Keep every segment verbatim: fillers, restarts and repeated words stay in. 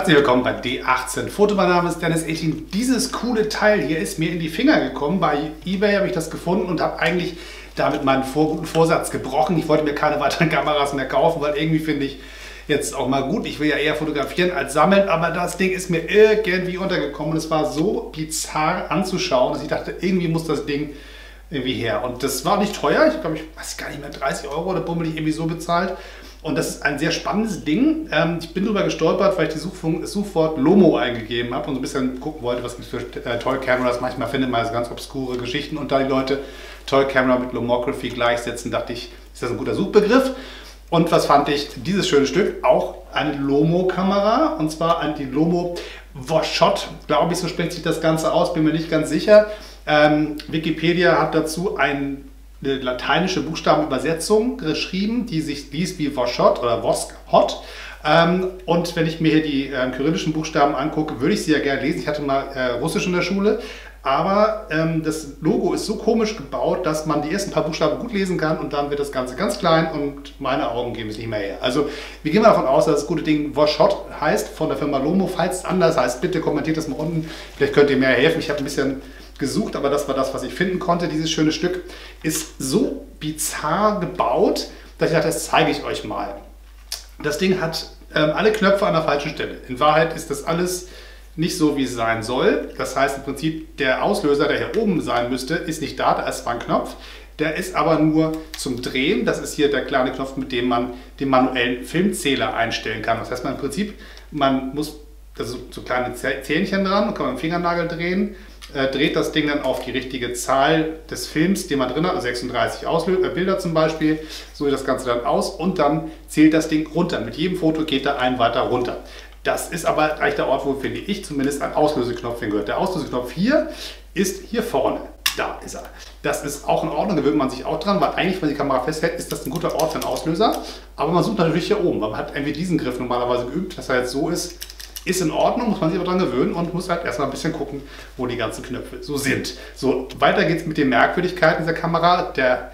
Herzlich willkommen bei D achtzehn Foto. Mein Name ist Dennis achtzehn. Dieses coole Teil hier ist mir in die Finger gekommen. Bei eBay habe ich das gefunden und habe eigentlich damit meinen vor guten Vorsatz gebrochen. Ich wollte mir keine weiteren Kameras mehr kaufen, weil irgendwie finde ich jetzt auch mal gut. Ich will ja eher fotografieren als sammeln, aber das Ding ist mir irgendwie untergekommen und es war so bizarr anzuschauen, dass ich dachte, irgendwie muss das Ding irgendwie her. Und das war nicht teuer. Ich glaube, ich weiß gar nicht mehr, dreißig Euro oder bummelig irgendwie so bezahlt. Und das ist ein sehr spannendes Ding. Ähm, ich bin darüber gestolpert, weil ich die Suchfunk, das Suchwort Lomo eingegeben habe und so ein bisschen gucken wollte, was gibt es für äh, Toy Cameras. Manchmal findet man so ganz obskure Geschichten und da die Leute Toy Camera mit Lomography gleichsetzen, dachte ich, ist das ein guter Suchbegriff. Und was fand ich? Dieses schöne Stück, auch eine Lomo-Kamera, und zwar die Lomo Vosshot, glaube ich, so spricht sich das Ganze aus, bin mir nicht ganz sicher. Ähm, Wikipedia hat dazu ein eine lateinische Buchstabenübersetzung geschrieben, die sich liest wie Vosshot oder Voskhot. Ähm, und wenn ich mir hier die äh, kyrillischen Buchstaben angucke, würde ich sie ja gerne lesen. Ich hatte mal äh, Russisch in der Schule, aber ähm, das Logo ist so komisch gebaut, dass man die ersten paar Buchstaben gut lesen kann und dann wird das Ganze ganz klein und meine Augen geben es nicht mehr her. Also wir gehen mal davon aus, dass das gute Ding Vosshot heißt von der Firma Lomo. Falls es anders heißt, bitte kommentiert das mal unten. Vielleicht könnt ihr mir helfen. Ich habe ein bisschen gesucht, aber das war das, was ich finden konnte. Dieses schöne Stück ist so bizarr gebaut, dass ich dachte, das zeige ich euch mal. Das Ding hat ähm, alle Knöpfe an der falschen Stelle. In Wahrheit ist das alles nicht so, wie es sein soll. Das heißt im Prinzip, der Auslöser, der hier oben sein müsste, ist nicht da, da ist zwar ein Knopf. Der ist aber nur zum Drehen. Das ist hier der kleine Knopf, mit dem man den manuellen Filmzähler einstellen kann. Das heißt, man im Prinzip, man muss also so kleine Zähnchen dran und kann man den Fingernagel drehen. Äh, dreht das Ding dann auf die richtige Zahl des Films, den man drin hat, also sechsunddreißig Auslö äh, Bilder zum Beispiel, so sieht das Ganze dann aus und dann zählt das Ding runter. Mit jedem Foto geht da ein weiter runter. Das ist aber eigentlich der Ort, wo, finde ich, zumindest ein Auslöseknopf hingehört. Der Auslöseknopf hier ist hier vorne. Da ist er. Das ist auch in Ordnung, da gewöhnt man sich auch dran, weil eigentlich, wenn die Kamera festhält, ist das ein guter Ort für einen Auslöser. Aber man sucht natürlich hier oben, weil man hat irgendwie diesen Griff normalerweise geübt, dass er jetzt so ist. Ist in Ordnung, muss man sich aber dran gewöhnen und muss halt erstmal ein bisschen gucken, wo die ganzen Knöpfe so sind. So, weiter geht es mit den Merkwürdigkeiten dieser Kamera. Der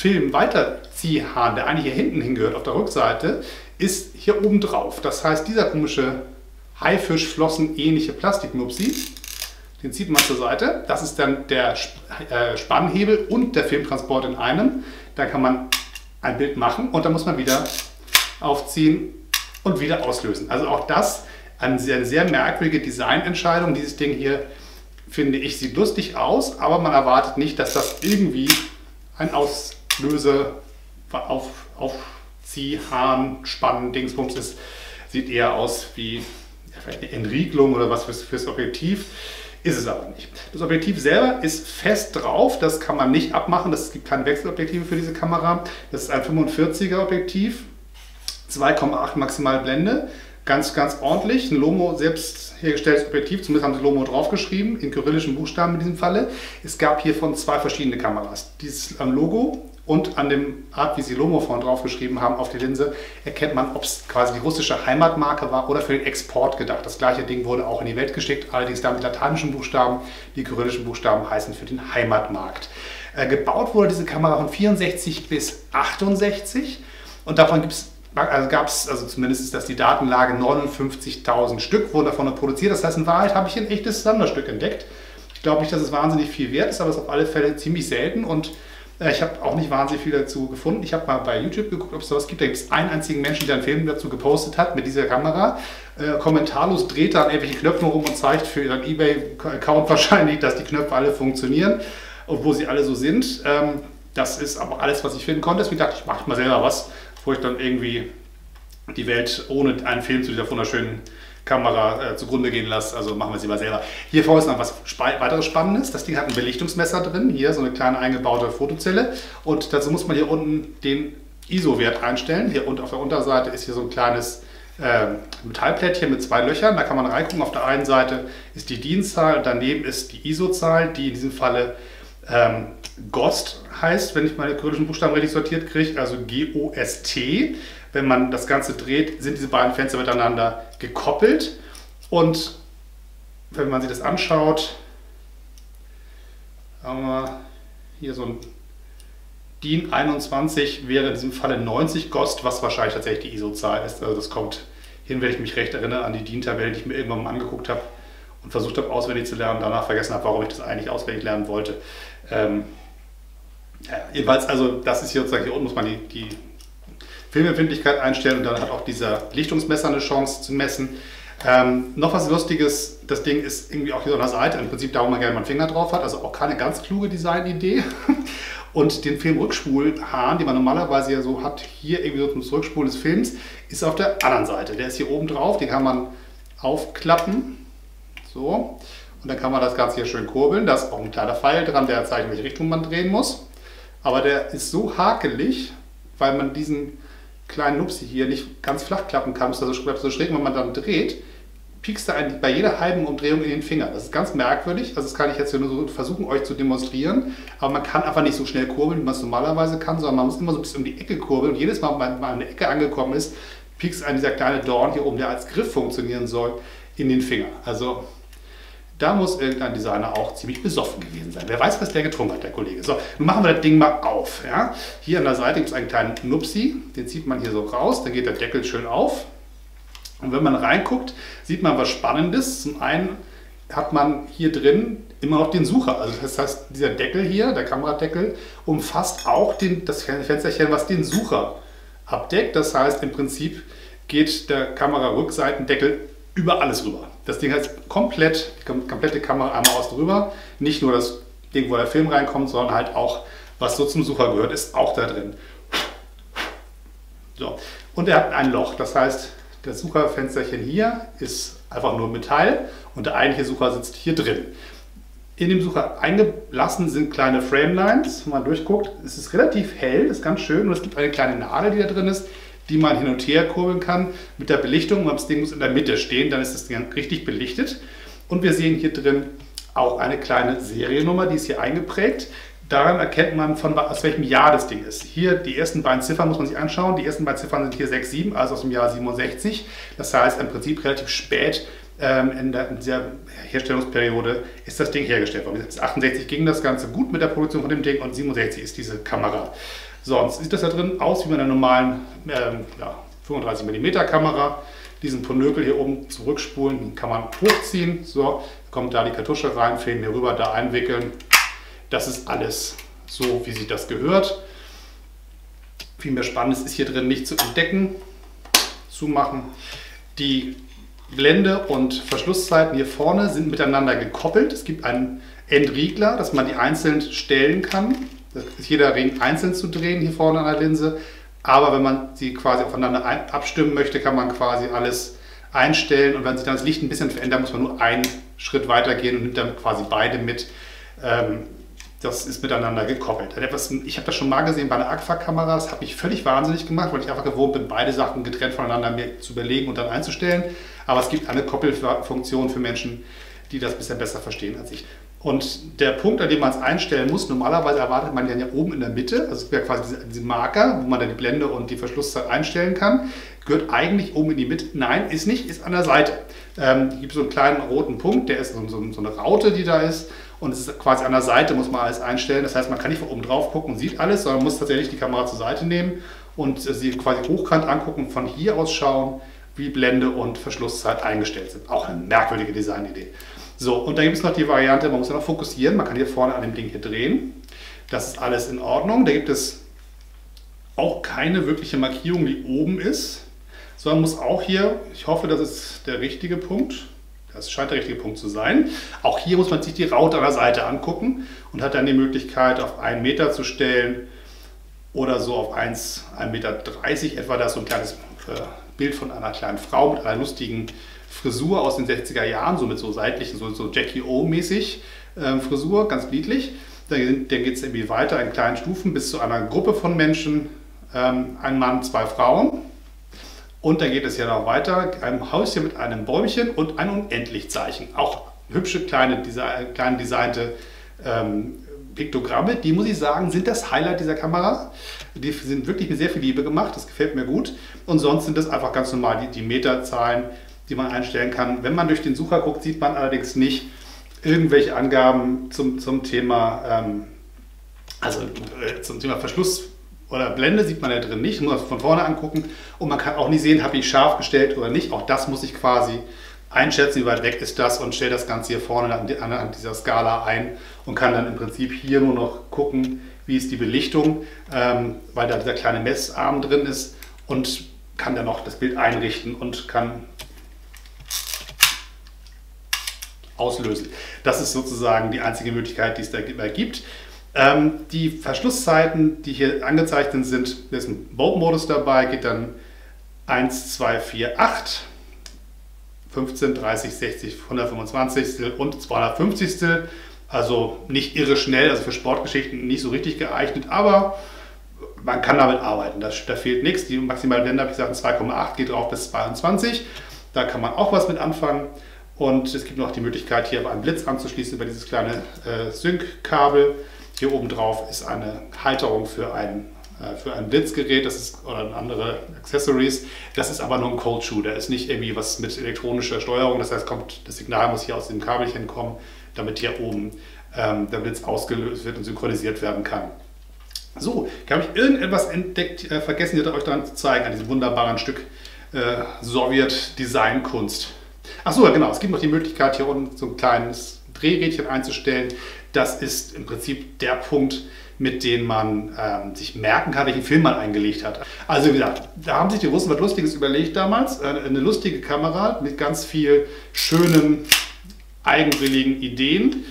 Film-Weiterziehhahn, der eigentlich hier hinten hingehört, auf der Rückseite, ist hier oben drauf. Das heißt, dieser komische Haifischflossen-ähnliche Plastiknupsi, den zieht man zur Seite. Das ist dann der Spannhebel und der Filmtransport in einem. Da kann man ein Bild machen und dann muss man wieder aufziehen und wieder auslösen. Also auch das eine sehr, sehr merkwürdige Designentscheidung. Dieses Ding hier, finde ich, sieht lustig aus, aber man erwartet nicht, dass das irgendwie ein Auslöse, auf, Aufziehhahn, Spannen, Dingsbums ist. Sieht eher aus wie ja, vielleicht eine Entriegelung oder was fürs, fürs Objektiv. Ist es aber nicht. Das Objektiv selber ist fest drauf, das kann man nicht abmachen. Es gibt keine Wechselobjektive für diese Kamera. Das ist ein fünfundvierziger Objektiv, zwei Komma acht maximal Blende. Ganz, ganz ordentlich. Ein Lomo selbst hergestelltes Objektiv, zumindest haben sie Lomo draufgeschrieben, in kyrillischen Buchstaben in diesem Falle. Es gab hiervon zwei verschiedene Kameras. Dieses am Logo und an dem Art, wie sie Lomo vorne draufgeschrieben haben auf die Linse, erkennt man, ob es quasi die russische Heimatmarke war oder für den Export gedacht. Das gleiche Ding wurde auch in die Welt geschickt, allerdings da mit lateinischen Buchstaben. Die kyrillischen Buchstaben heißen für den Heimatmarkt. Äh, gebaut wurde diese Kamera von vierundsechzig bis achtundsechzig und davon gibt es Also gab es, also zumindest ist das die Datenlage, neunundfünfzigtausend Stück wurden davon produziert. Das heißt, in Wahrheit habe ich ein echtes Sammlerstück entdeckt. Ich glaube nicht, dass es wahnsinnig viel wert ist, aber es ist auf alle Fälle ziemlich selten und äh, ich habe auch nicht wahnsinnig viel dazu gefunden. Ich habe mal bei YouTube geguckt, ob es sowas gibt. Da gibt es einen einzigen Menschen, der einen Film dazu gepostet hat mit dieser Kamera. Äh, kommentarlos dreht er an irgendwelchen Knöpfen rum und zeigt für ihren eBay-Account wahrscheinlich, dass die Knöpfe alle funktionieren und wo sie alle so sind. Ähm, das ist aber alles, was ich finden konnte. Deswegen dachte ich, ich mache mal selber was, wo ich dann irgendwie die Welt ohne einen Film zu dieser wunderschönen Kamera äh, zugrunde gehen lasse. Also machen wir sie mal selber. Hier vorne ist noch was weiteres Spannendes. Das Ding hat ein Belichtungsmesser drin. Hier so eine kleine eingebaute Fotozelle. Und dazu muss man hier unten den I S O-Wert einstellen. Hier und auf der Unterseite ist hier so ein kleines äh, Metallplättchen mit zwei Löchern. Da kann man reingucken. Auf der einen Seite ist die D I N-Zahl und daneben ist die I S O-Zahl, die in diesem Falle ähm, GOST heißt, wenn ich meine kyrillischen Buchstaben richtig sortiert kriege, also G O S T. Wenn man das Ganze dreht, sind diese beiden Fenster miteinander gekoppelt und wenn man sich das anschaut, haben wir hier so ein D I N einundzwanzig wäre in diesem Falle neunzig GOST, was wahrscheinlich tatsächlich die I S O-Zahl ist, also das kommt wenn ich mich recht erinnere an die D I N-Tabelle, die ich mir irgendwann mal angeguckt habe und versucht habe auswendig zu lernen und danach vergessen habe, warum ich das eigentlich auswendig lernen wollte. Ähm, ja, jedenfalls, also das ist hier sozusagen, hier unten muss man die, die Filmempfindlichkeit einstellen und dann hat auch dieser Lichtungsmesser eine Chance zu messen. Ähm, noch was Lustiges, das Ding ist irgendwie auch hier so an der Seite, im Prinzip da, wo man gerne mal einen Finger drauf hat, also auch keine ganz kluge Designidee. Und den Filmrückspulhahn, den man normalerweise ja so hat, hier irgendwie so zum Zurückspulen des Films, ist auf der anderen Seite. Der ist hier oben drauf, den kann man aufklappen. So. Und dann kann man das Ganze hier schön kurbeln. Da ist auch ein kleiner Pfeil dran, der zeigt, in welche Richtung man drehen muss. Aber der ist so hakelig, weil man diesen kleinen Nupsi hier nicht ganz flach klappen kann, ist so schräg, wenn man dann dreht, piekst er eigentlich bei jeder halben Umdrehung in den Finger. Das ist ganz merkwürdig, also das kann ich jetzt hier nur so versuchen, euch zu demonstrieren, aber man kann einfach nicht so schnell kurbeln, wie man es normalerweise kann, sondern man muss immer so ein bisschen um die Ecke kurbeln und jedes Mal, wenn man an der Ecke angekommen ist, piekst ein dieser kleine Dorn hier oben, der als Griff funktionieren soll, in den Finger. Also da muss irgendein Designer auch ziemlich besoffen gewesen sein. Wer weiß, was der getrunken hat, der Kollege. So, nun machen wir das Ding mal auf. Ja? Hier an der Seite gibt es einen kleinen Nupsi, den zieht man hier so raus, dann geht der Deckel schön auf. Und wenn man reinguckt, sieht man was Spannendes. Zum einen hat man hier drin immer noch den Sucher. Also das heißt, dieser Deckel hier, der Kameradeckel, umfasst auch den, das Fensterchen, was den Sucher abdeckt. Das heißt, im Prinzip geht der Kamerarückseitendeckel über alles rüber. Das Ding heißt komplett, die komplette Kamera einmal außen drüber. Nicht nur das Ding, wo der Film reinkommt, sondern halt auch, was so zum Sucher gehört, ist auch da drin. So. Und er hat ein Loch. Das heißt, das Sucherfensterchen hier ist einfach nur Metall und der eigentliche Sucher sitzt hier drin. In dem Sucher eingelassen sind kleine Framelines. Wenn man durchguckt, es ist relativ hell, ist ganz schön und es gibt eine kleine Nadel, die da drin ist, die man hin und her kurbeln kann mit der Belichtung. Das Ding muss in der Mitte stehen, dann ist das Ding richtig belichtet. Und wir sehen hier drin auch eine kleine Seriennummer, die ist hier eingeprägt. Daran erkennt man, von, aus welchem Jahr das Ding ist. Hier die ersten beiden Ziffern muss man sich anschauen. Die ersten beiden Ziffern sind hier sechs sieben, also aus dem Jahr siebenundsechzig. Das heißt, im Prinzip relativ spät ähm, in, der, in dieser Herstellungsperiode ist das Ding hergestellt worden. Bis achtundsechzig ging das Ganze gut mit der Produktion von dem Ding und siebenundsechzig ist diese Kamera. Sonst sieht das da drin aus wie bei einer normalen ähm, ja, fünfunddreißig Millimeter Kamera. Diesen Ponökel hier oben zurückspulen, den kann man hochziehen. So, kommt da die Kartusche rein, Film hier rüber, da einwickeln. Das ist alles so, wie sich das gehört. Viel mehr Spannendes ist hier drin nicht zu entdecken. Zumachen. Die Blende und Verschlusszeiten hier vorne sind miteinander gekoppelt. Es gibt einen Entriegler, dass man die einzeln stellen kann. Das ist jeder Ring einzeln zu drehen hier vorne an der Linse. Aber wenn man sie quasi aufeinander abstimmen möchte, kann man quasi alles einstellen. Und wenn sich dann das Licht ein bisschen verändert, muss man nur einen Schritt weiter gehen und nimmt dann quasi beide mit. Das ist miteinander gekoppelt. Ich habe das schon mal gesehen bei einer Agfa-Kamera. Das hat mich völlig wahnsinnig gemacht, weil ich einfach gewohnt bin, beide Sachen getrennt voneinander mir zu überlegen und dann einzustellen. Aber es gibt eine Koppelfunktion für Menschen, die das ein bisschen besser verstehen als ich. Und der Punkt, an dem man es einstellen muss, normalerweise erwartet man den ja oben in der Mitte, also es wäre quasi diese, diese Marker, wo man dann die Blende und die Verschlusszeit einstellen kann, gehört eigentlich oben in die Mitte. Nein, ist nicht, ist an der Seite. Ähm, es gibt so einen kleinen roten Punkt, der ist so, so, so eine Raute, die da ist. Und es ist quasi an der Seite, muss man alles einstellen. Das heißt, man kann nicht von oben drauf gucken und sieht alles, sondern muss tatsächlich die Kamera zur Seite nehmen und sie quasi hochkant angucken, von hier aus schauen, wie Blende und Verschlusszeit eingestellt sind. Auch eine merkwürdige Designidee. So, und dann gibt es noch die Variante, man muss ja noch fokussieren. Man kann hier vorne an dem Ding hier drehen. Das ist alles in Ordnung. Da gibt es auch keine wirkliche Markierung, die oben ist, sondern muss auch hier, ich hoffe, das ist der richtige Punkt. Das scheint der richtige Punkt zu sein. Auch hier muss man sich die Raute an der Seite angucken und hat dann die Möglichkeit, auf einen Meter zu stellen oder so auf eins Komma dreißig Meter etwa. Da ist so ein kleines Bild von einer kleinen Frau mit einer lustigen Frisur aus den sechziger Jahren, so mit so seitlichen, so, so Jackie O-mäßig äh, Frisur, ganz niedlich. Dann, dann geht es irgendwie weiter in kleinen Stufen bis zu einer Gruppe von Menschen, ähm, ein Mann, zwei Frauen. Und dann geht es ja noch weiter, ein Häuschen mit einem Bäumchen und ein Unendlichzeichen. Auch hübsche kleine, kleine designte ähm, Piktogramme, die, muss ich sagen, sind das Highlight dieser Kamera. Die sind wirklich mit sehr viel Liebe gemacht, das gefällt mir gut. Und sonst sind das einfach ganz normal die, die Meterzahlen, die man einstellen kann. Wenn man durch den Sucher guckt, sieht man allerdings nicht irgendwelche Angaben zum, zum Thema, ähm, also äh, zum Thema Verschluss oder Blende sieht man da drin nicht, muss man von vorne angucken und man kann auch nicht sehen, habe ich scharf gestellt oder nicht. Auch das muss ich quasi einschätzen, wie weit weg ist das und stelle das Ganze hier vorne an, an, an dieser Skala ein und kann dann im Prinzip hier nur noch gucken, wie ist die Belichtung, ähm, weil da dieser kleine Messarm drin ist und kann dann noch das Bild einrichten und kann auslösen. Das ist sozusagen die einzige Möglichkeit, die es dabei gibt. Ähm, die Verschlusszeiten, die hier angezeichnet sind, da ist ein Bulb-Modus dabei, geht dann eins, zwei, vier, acht, fünfzehn, dreißig, sechzig, hundertfünfundzwanzig und zweihundertfünfzig. Also nicht irre schnell, also für Sportgeschichten nicht so richtig geeignet, aber man kann damit arbeiten, da, da fehlt nichts. Die maximale Blende, habe ich gesagt, zwei Komma acht geht drauf bis zweiundzwanzig. Da kann man auch was mit anfangen. Und es gibt noch die Möglichkeit, hier einen Blitz anzuschließen über dieses kleine äh, Sync-Kabel. Hier oben drauf ist eine Halterung für ein, äh, für ein Blitzgerät, das ist, oder andere Accessories. Das ist aber nur ein Cold Shoe, da ist nicht irgendwie was mit elektronischer Steuerung. Das heißt, kommt, das Signal muss hier aus dem Kabelchen kommen, damit hier oben ähm, der Blitz ausgelöst wird und synchronisiert werden kann. So, habe ich irgendetwas entdeckt, äh, vergessen, hier euch dann zu zeigen, an diesem wunderbaren Stück äh, Sowjet-Designkunst. Achso, ja, genau, es gibt noch die Möglichkeit, hier unten so ein kleines Drehrädchen einzustellen. Das ist im Prinzip der Punkt, mit dem man ähm, sich merken kann, welchen Film man eingelegt hat. Also wie gesagt, da haben sich die Russen was Lustiges überlegt damals. Äh, eine lustige Kamera mit ganz viel schönen, eigenwilligen Ideen.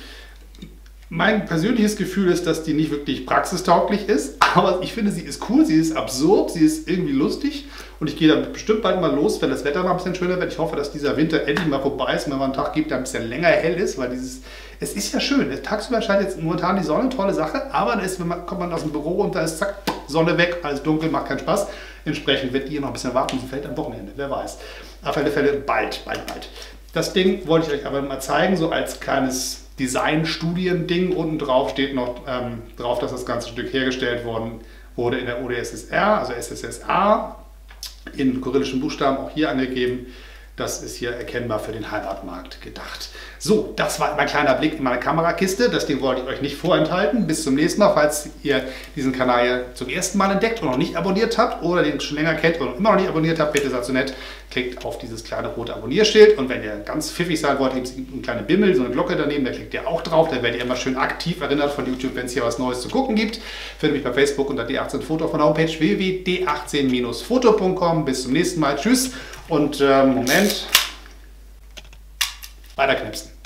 Mein persönliches Gefühl ist, dass die nicht wirklich praxistauglich ist, aber ich finde, sie ist cool, sie ist absurd, sie ist irgendwie lustig und ich gehe dann bestimmt bald mal los, wenn das Wetter mal ein bisschen schöner wird. Ich hoffe, dass dieser Winter endlich mal vorbei ist und wenn man einen Tag gibt, der ein bisschen länger hell ist, weil dieses, es ist ja schön. Tagsüber scheint jetzt momentan die Sonne, tolle Sache, aber dann ist, wenn man, kommt man aus dem Büro und da ist zack, Sonne weg, alles dunkel, macht keinen Spaß. Entsprechend wird ihr noch ein bisschen warten, so fällt am Wochenende, wer weiß. Auf alle Fälle bald, bald, bald. Das Ding wollte ich euch aber mal zeigen, so als kleines Design-Studien-Ding. Unten drauf steht noch ähm, drauf, dass das ganze Stück hergestellt worden wurde in der U d S S R, also S S S A, in kyrillischen Buchstaben auch hier angegeben. Das ist hier erkennbar für den Heimatmarkt gedacht. So, das war mein kleiner Blick in meine Kamerakiste. Das Ding wollte ich euch nicht vorenthalten. Bis zum nächsten Mal, falls ihr diesen Kanal hier zum ersten Mal entdeckt und noch nicht abonniert habt oder den schon länger kennt und immer noch nicht abonniert habt, bitte seid so nett, klickt auf dieses kleine rote Abonnierschild. Und wenn ihr ganz pfiffig sein wollt, gibt es eine kleine Bimmel, so eine Glocke daneben, da klickt ihr auch drauf. Da werdet ihr immer schön aktiv erinnert von YouTube, wenn es hier was Neues zu gucken gibt. Findet mich bei Facebook unter D achtzehn Foto von der Homepage w w w punkt d achtzehn foto punkt com. Bis zum nächsten Mal. Tschüss und äh, Moment. Weiter knipsen.